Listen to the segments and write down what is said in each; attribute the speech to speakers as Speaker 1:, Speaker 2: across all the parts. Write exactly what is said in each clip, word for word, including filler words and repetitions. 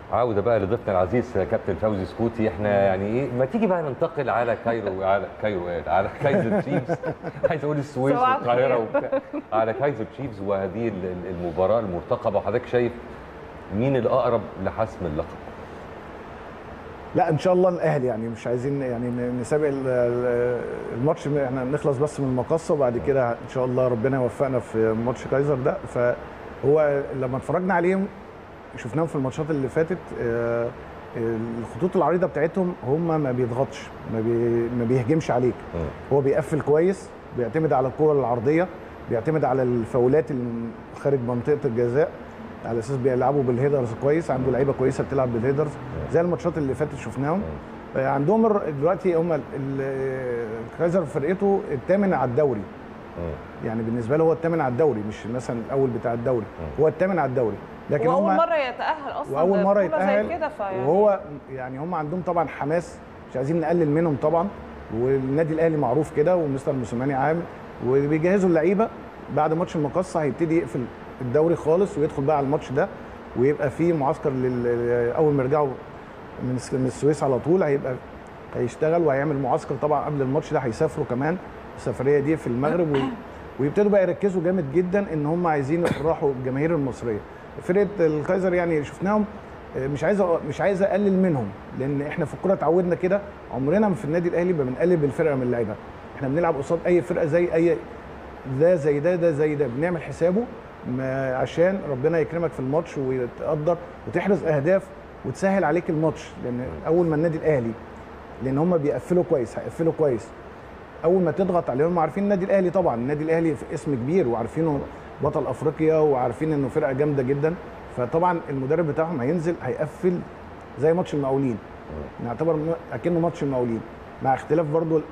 Speaker 1: عودة بقى لضيفنا العزيز كابتن فوزي سكوتي. احنا يعني ايه، ما تيجي بقى ننتقل على كايرو، على كايرو ايه، على كايزر تشيفز. عايز اقول السويس والقاهرة وبتاع، على كايزر تشيفز وهذه المباراة المرتقبة. وحضرتك شايف مين الأقرب لحسم اللقب؟
Speaker 2: لا ان شاء الله الاهلي، يعني مش عايزين يعني نسابق الماتش، احنا نخلص بس من المقصه وبعد كده ان شاء الله ربنا يوفقنا في ماتش كايزر ده. فهو لما اتفرجنا عليهم شفناهم في الماتشات اللي فاتت، الخطوط العريضه بتاعتهم هم ما بيضغطش، ما, بي ما بيهجمش عليك، هو بيقفل كويس، بيعتمد على الكور العرضيه، بيعتمد على الفاولات خارج منطقه الجزاء، على اساس بيلعبوا بالهيدرز كويس، عنده لعيبه كويسه بتلعب بالهيدرز زي الماتشات اللي فاتت شفناهم. عندهم دلوقتي هم كايزر فرقته الثامن على الدوري، يعني بالنسبه له هو الثامن على الدوري، مش مثلا الاول بتاع الدوري، هو الثامن على الدوري.
Speaker 3: لكن واول مره يتاهل اصلا،
Speaker 2: واول مره يتاهل
Speaker 3: زي كده، فيعني
Speaker 2: وهو يعني هم عندهم طبعا حماس، مش عايزين نقلل منهم طبعا، والنادي الاهلي معروف كده ومستر موسيماني عامل، وبيجهزوا اللعيبه. بعد ماتش المقصه هيبتدي يقفل الدوري خالص ويدخل بقى على الماتش ده، ويبقى في معسكر اول ما يرجعوا من السويس على طول هيبقى هيشتغل وهيعمل معسكر. طبعا قبل الماتش ده هيسافروا كمان السفريه دي في المغرب، ويبتدوا بقى يركزوا جامد جدا ان هم عايزين يفرحوا الجماهير المصريه. فرقه الكايزر يعني شفناهم، مش عايز مش عايز اقلل منهم، لان احنا في الكوره اتعودنا كده، عمرنا في النادي الاهلي ما بنقلل بالفرقه من اللعيبه، احنا بنلعب قصاد اي فرقه زي اي ده زي ده ده زي ده بنعمل حسابه عشان ربنا يكرمك في الماتش ويتقدر وتحرز اهداف وتسهل عليك الماتش. لان اول ما النادي الاهلي، لان هم بيقفلوا كويس، هيقفلوا كويس، اول ما تضغط عليهم، عارفين النادي الاهلي طبعا، النادي الاهلي في اسم كبير وعارفينه بطل افريقيا وعارفين انه فرقه جامده جدا، فطبعا المدرب بتاعهم هينزل هيقفل زي ماتش المقاولين، نعتبر اكنه ماتش المقاولين، مع اختلاف برضو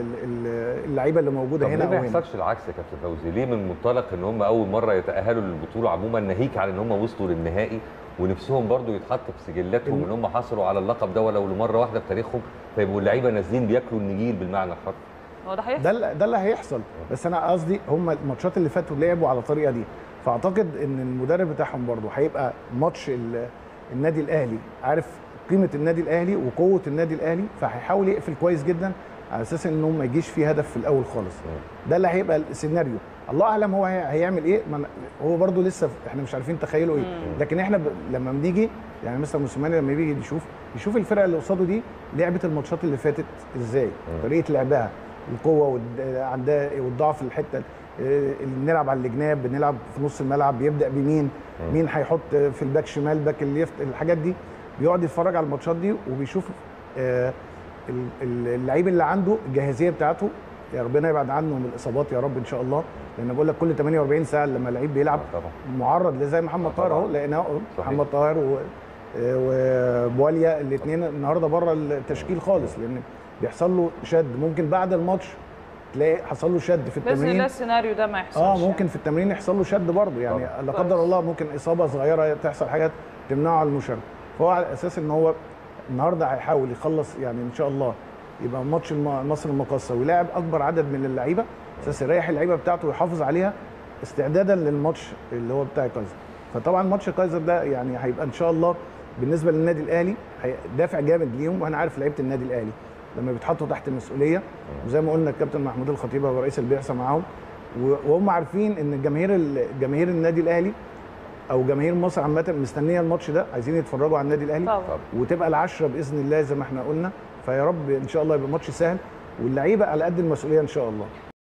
Speaker 2: اللعيبه اللي موجوده هنا.
Speaker 1: طب ليه ما يحصلش العكس يا كابتن فوزي؟ ليه من منطلق ان هم اول مره يتاهلوا للبطوله عموما، ناهيك على ان هم وصلوا للنهائي ونفسهم برضو يتحط في سجلاتهم ان هم حصلوا على اللقب ده ولو لمره واحده في تاريخهم، فيبقوا اللعيبه نازلين بياكلوا النجيل بالمعنى الحرفي؟
Speaker 3: هو ده هيحصل،
Speaker 2: ده ده اللي هيحصل. بس انا قصدي هم الماتشات اللي فاتوا لعبوا على الطريقه دي، فاعتقد ان المدرب بتاعهم برضو هيبقى ماتش النادي الاهلي عارف قيمه النادي الاهلي وقوه النادي الاهلي، فهيحاول يقفل كويس جدا على اساس انه ما يجيش فيه هدف في الاول خالص. ده اللي هيبقى السيناريو، الله اعلم هو هيعمل ايه، هو برضو لسه احنا مش عارفين تخيله ايه. لكن احنا ب... لما بنيجي يعني مثلا موسيماني لما بيجي يشوف يشوف الفرقه اللي قصاده دي لعبت الماتشات اللي فاتت ازاي، طريقه لعبها، القوه وعندها والضعف، الحته اللي بنلعب على الجناب، بنلعب في نص الملعب، بيبدا بمين، مين هيحط في الباك شمال، باك الليفت، الحاجات دي بيقعد يتفرج على الماتشات دي وبيشوف آه اللعيب اللي عنده الجاهزيه بتاعته، يا ربنا يبعد عنه من الاصابات يا رب ان شاء الله، لان بقول لك كل ثمانية وأربعين ساعه لما اللعيب بيلعب معرض زي محمد طاهر اهو، لقيناه محمد طاهر وبواليا الاثنين النهارده بره التشكيل خالص، لان بيحصل له شد، ممكن بعد الماتش تلاقي حصل له شد في التمرين.
Speaker 3: باذن الله السيناريو ده ما يحصلش.
Speaker 2: اه ممكن يعني في التمرين يحصل له شد برضه، يعني لا قدر الله ممكن اصابه صغيره تحصل، حاجات تمنعه على المشاركه. فهو على اساس ان هو النهارده هيحاول يخلص، يعني ان شاء الله يبقى ماتش مصر المقاصه ويلاعب اكبر عدد من اللعيبه، اساس يريح اللعيبه بتاعته ويحافظ عليها استعدادا للماتش اللي هو بتاع كايزر. فطبعا ماتش كايزر ده يعني هيبقى ان شاء الله بالنسبه للنادي الاهلي دافع جامد ليهم، وانا عارف لعيبه النادي الاهلي لما بيتحطوا تحت المسؤوليه، وزي ما قلنا الكابتن محمود الخطيب هو رئيس البعثه معاهم، وهم عارفين ان الجماهير جماهير النادي الاهلي او جماهير مصر عامه مستنيه الماتش ده، عايزين يتفرجوا على النادي الاهلي طبعا. وتبقى العشره باذن الله زي ما احنا قلنا، فيا رب ان شاء الله يبقى ماتش سهل واللعيبه على قد المسؤوليه ان شاء الله.